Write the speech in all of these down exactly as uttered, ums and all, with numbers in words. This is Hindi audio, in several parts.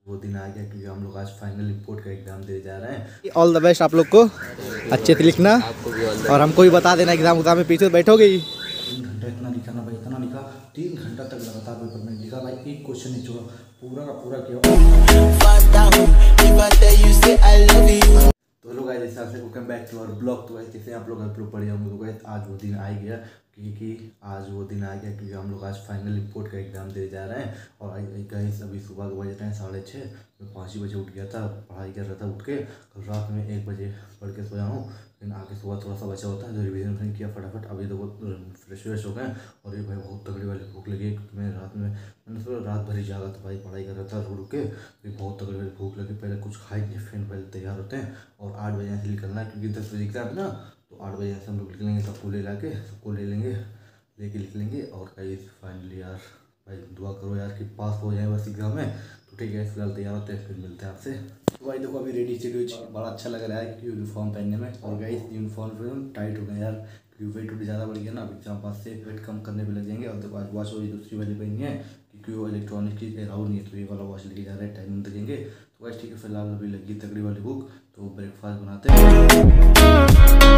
वो दिन आ गया क्योंकि हम लोग आज फाइनल रिपोर्ट का एग्जाम दे जा रहे हैं। ऑल द बेस्ट आप लोग को, अच्छे से लिखना और हमको भी बता देना एग्जाम उग्जाम में पीछे बैठोगे ही। तीन घंटा इतना लिखा ना भाई, इतना लिखा, तीन घंटा तक लगातार पेपर में लिखा भाई, एक क्वेश्चन नहीं छोड़ा, पूरा का पूरा किया। तो लोग गाइस इस हिसाब से welcome back to our blog. तो गाइस जैसे आप लोग आप लोग पढ़े होंगे तो गाइस आज वो दिन आ गया क्योंकि आज वो दिन आ गया क्योंकि हम लोग आज फाइनल रिपोर्ट का एग्जाम दे जा रहे हैं। और गाइस अभी सुबह के बजे हैं साढ़े छः, मैं पाँच ही बजे उठ गया था, पढ़ाई कर रहा था उठ के। कल रात में एक बजे पढ़ के सोया हूँ, लेकिन आगे सुबह थोड़ा सा बचा होता है जो रिविजन नहीं किया फटाफट। अभी तो बहुत फ्रेश फ्रेश हो गए और ये भाई बहुत तगड़ी वाली भूख लगी। मैं रात में मैंने थोड़ा रात भर ही जागा था भाई, पढ़ाई कर रहा था रुक के, फिर बहुत तगड़ी वाली भूख लगी। पहले कुछ खाएंगे फिर पहले तैयार होते हैं और आठ बजे से निकलना है क्योंकि दस बजे एग्जाम है ना, तो आठ बजे से हम लोग निकलेंगे, सबको ले ला के सबको ले लेंगे लेके लिख लेंगे। और गाइस फाइनली यार भाई दुआ करो यार कि पास हो जाए बस एग्जाम में। तो ठीक है फिलहाल तैयार होते हैं, फिर मिलते हैं आपसे। तो भाई देखो अभी रेडी शेड्यूल बड़ा अच्छा लग रहा है क्योंकि यूनिफॉर्म पहनने में। और गाइस यूनिफॉर्म पे टाइट हो गए यार क्योंकि वेट ज़्यादा बढ़ गया ना, अब एग्जाम पास से वेट कम करने पे लग जाएंगे। और देखो आज वॉच वही दूसरी वाली पहनी है क्योंकि वो इलेक्ट्रॉनिक की अलाउ नहीं है, तो ये वाला वॉच लेके जा रहे हैं, टाइमिंग देंगे। तो गाइस ठीक है फिलहाल अभी लगी तगड़ी वाली भूख, तो ब्रेकफास्ट बनाते हैं।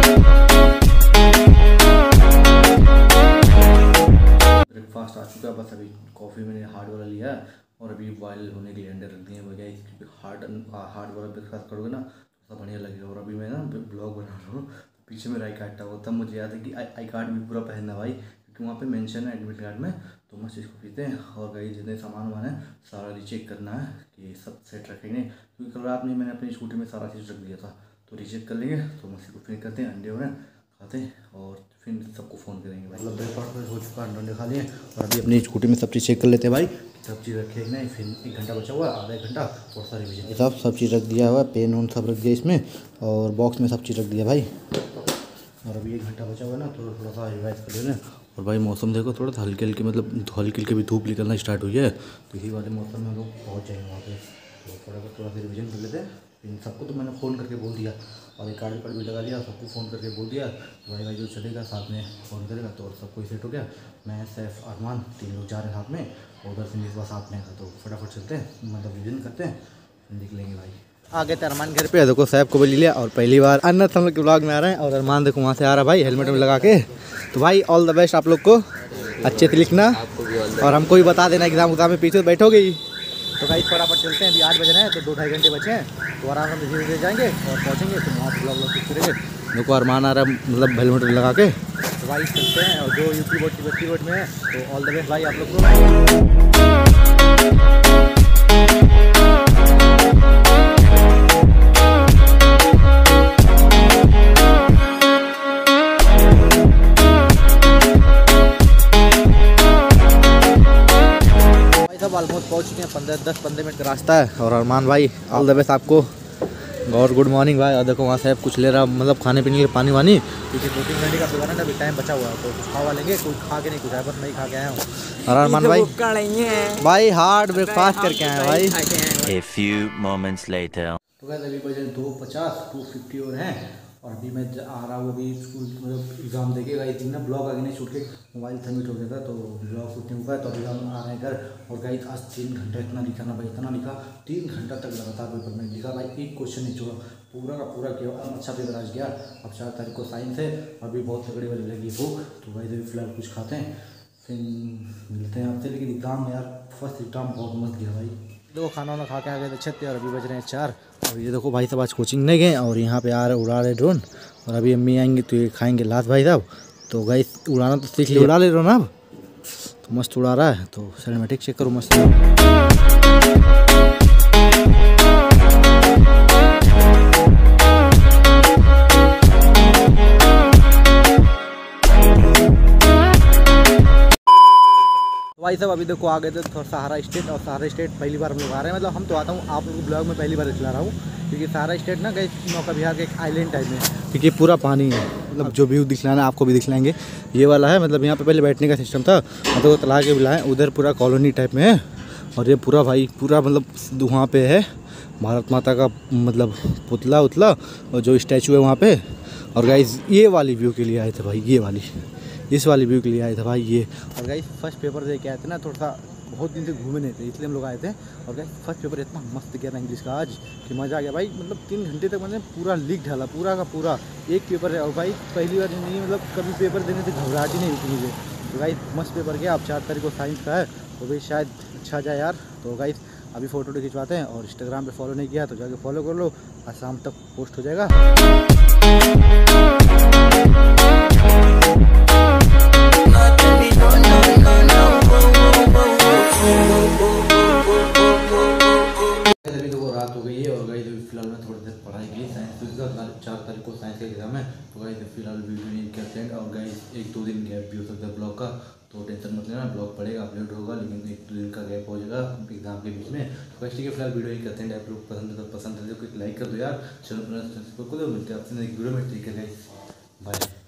ब्रेकफास्ट आ चुका है, बस अभी कॉफ़ी मैंने हार्ड वाला लिया है और अभी बॉयल होने के लिए अंडे रख दिए हैं वगैरह, क्योंकि हार्ड हार्ड वाला ब्रेकफास्ट करोगे ना तो सब बढ़िया लगेगा। और अभी मैं ना ब्लॉग बना रहा हूँ, पीछे मेरा आई कार्ड था वो, तब मुझे याद है कि आई आई कार्ड भी पूरा पहनना भाई क्योंकि वहाँ पे मेंशन है एडमिट कार्ड में। तो मस्त इसको पीते हैं और गाइस जितने सामान वामान है सारा रीचेक करना है कि सब सेट रखेंगे, क्योंकि कल रात में मैंने अपनी स्कूटी में सारा चीज़ रख दिया था, तो रीचेक कर लेंगे। तो मस्त इसको फिर करते हैं, अंडे हो रहे हैं खाते हैं और फिर सबको फ़ोन करेंगे भाई। मतलब ब्रेकफास्ट में हो चुका, अंडे खा लिए और अभी अपनी स्कूटी में सब चीज़ चेक कर लेते हैं भाई, सब चीज़ रखे नहीं। फिर एक घंटा बचा हुआ है, आधा एक घंटा थोड़ा सा रिविजन सब सब चीज़ रख दिया हुआ, पेन वोन सब रख दिया इसमें और बॉक्स में सब चीज़ रख दिया भाई। और अभी एक घंटा बचा हुआ है ना, तो थोड़ा सा रिवाइज कर लेना। और भाई मौसम देखो थोड़ा सा हल्के हल्के, मतलब हल्के हल्के भी धूप निकलना स्टार्ट हुई है, तो इसी वाले मौसम में हम लोग पहुँच जाएंगे वहाँ पे। तो थोड़ा सा थोड़ा सा रिविजन कर लेते हैं। इन सबको तो मैंने फ़ोन करके बोल दिया और एक कार्ड कार्ड भी लगा लिया, सबको फ़ोन करके बोल दिया भाई भाई जो चलेगा साथ में फ़ोन करेगा। तो और सब कोई सेट हो गया, मैं सैफ अरमान तीन लोग जा रहे हैं साथ में और उधर से मेरे पास साथ में था, तो फटाफट चलते हैं, मतलब रिविजन करते हैं फिर निकलेंगे भाई। आगे तो अरमान घर पे देखो सैफ को भी ले लिया और पहली बार अन्नत हम लोग के ब्लॉग में आ रहे हैं और अरमान देखो वहाँ से आ रहा है भाई हेलमेट में लगा के। तो भाई ऑल द बेस्ट आप लोग को, अच्छे से लिखना और हमको भी बता देना एग्जाम उग्जाम में पीछे बैठोगे ही। तो भाई फटाफट चलते हैं, अभी आठ बजे हैं तो दो ढाई घंटे बचे हैं, तो आराम से धीरे धीरे जाएंगे और पहुँचेंगे फिर वहाँ से ब्लॉग व्लॉग शूट करेंगे। देखो अरमान आ रहा है मतलब हेलमेट लगा के। तो भाई चलते हैं और जो यूपी बोर्ड की बस्ती बोर्ड में है, तो ऑल द बेस्ट भाई आप लोग को। सब ऑलमोस्ट पहुँच चुके हैं, पंद्रह दस पंद्रह मिनट का रास्ता है। और अरमान भाई ऑल द बेस्ट आपको और गुड मॉर्निंग भाई। और देखो वहाँ से कुछ ले रहा मतलब खाने पीने के पानी वानी, क्योंकि दो तीन घंटे का प्रोग्राम है, अभी टाइम बचा हुआ है, तो कुछ खावा लेंगे, कुछ खा के नहीं कुछ है, बस नहीं खा के आया हूँ। और अरमान भाई भाई हार्ड ब्रेकफास्ट करके आए भाई। A few moments later. तो कहते अभी बजे दो पचास टू फिफ्टी और हैं और अभी मैं आ रहा हूँ अभी स्कूल मतलब एग्ज़ाम देके गई थी ना, ब्लॉग आगे नहीं शूट के मोबाइल सबमिट हो गया था, तो ब्लॉग शूट नहीं हुआ है। तो अभी हम आ रहे हैं घर और गई आज तीन घंटा इतना लिखा ना भाई, इतना लिखा, तीन घंटा तक लगातार पेपर में लिखा भाई, एक क्वेश्चन नहीं छोड़ा, पूरा का पूरा किया। अच्छा पेपर आज गया। अब चार तारीख को साइंस है, अभी बहुत तगड़ी वाली लगी भूख, तो भाई अभी फिलहाल कुछ खाते हैं फिर मिलते हैं आपसे। लेकिन एग्ज़ाम में यार फर्स्ट एग्ज़ाम बहुत मस्त गया भाई। देखो खाना वाना खा के आ गए थे छत पे और अभी बज रहे हैं चार। और ये देखो भाई साहब आज कोचिंग नहीं गए और यहाँ पे आ रहे उड़ा रहे ड्रोन, और अभी अम्मी आएंगे तो ये खाएंगे लात भाई साहब। तो गाइस उड़ाना तो सीख लिया, उड़ा ले रहे हो ना अब, तो मस्त उड़ा रहा है। तो सिनेमैटिक चेक करो मस्त। भाई साहब अभी देखो आ गए थे थोड़ा सहारा स्टेट, और सहारा स्टेट पहली बार हम लोग आ रहे हैं, मतलब हम तो आता हूँ, आप लोगों को ब्लॉग में पहली बार दिखला रहा हूँ, क्योंकि सहारा स्टेट ना गए नौका विहार के एक आइलैंड टाइप में, क्योंकि पूरा पानी है, मतलब जो व्यू दिखलाना आपको भी दिखलाएंगे। ये वाला है मतलब यहाँ पे पहले बैठने का सिस्टम था, मतलब तला के बुलाएं, उधर पूरा कॉलोनी टाइप में है। और ये पूरा भाई पूरा मतलब वहाँ पे है भारत माता का मतलब पुतला उतला और जो स्टैचू है वहाँ पे। और गाइस ये वाली व्यू के लिए आए थे भाई, ये वाली इस वाली व्यू के लिए आए थे भाई ये। और गाइस फर्स्ट पेपर दे के आए थे ना, थोड़ा सा बहुत दिन से घूमे नहीं थे, इसलिए हम लोग आए थे। और गाइस फर्स्ट पेपर इतना मस्त गया था इंग्लिश का आज कि मज़ा आ गया भाई। मतलब तीन घंटे तक मैंने पूरा लीक ढाला, पूरा का पूरा एक पेपर है। और भाई पहली बार नहीं, मतलब कभी पेपर देने से घबराहट ही नहीं होती मुझे। तो गाइस मस्त पेपर गया। अब चार तारीख को साइंस का है, तो भाई शायद अच्छा जाए यार। तो गाइस अभी फ़ोटो खिंचवाते हैं, और इंस्टाग्राम पे फॉलो नहीं किया तो जाके फॉलो कर लो, आज शाम तक पोस्ट हो जाएगा। अभी देखो रात हो गई है और गाइस अभी फिलहाल मैं थोड़ी देर पढ़ाई की साइंस का, चार तारीख को साइंस का एग्जाम है। तो गाइस फिलहाल वीडियो नहीं करते हैं, और गाइस एक दो दिन गैप भी हो सकता है ब्लॉग का, तो टेंशन मत लेना, ब्लॉग पड़ेगा, अपलोड होगा, लेकिन एक दो दिन का गैप हो जाएगा एग्जाम के बीच में। तो गाइस ठीक है, फिलहाल वीडियो ही करते हैं। आप लोग पसंद है तो पसंद है तो लाइक कर दो यार, चैनल पर सब्सक्राइब कर दो। मिलते हैं आपसे एक वीडियो में। ठीक है गाइस, बाय।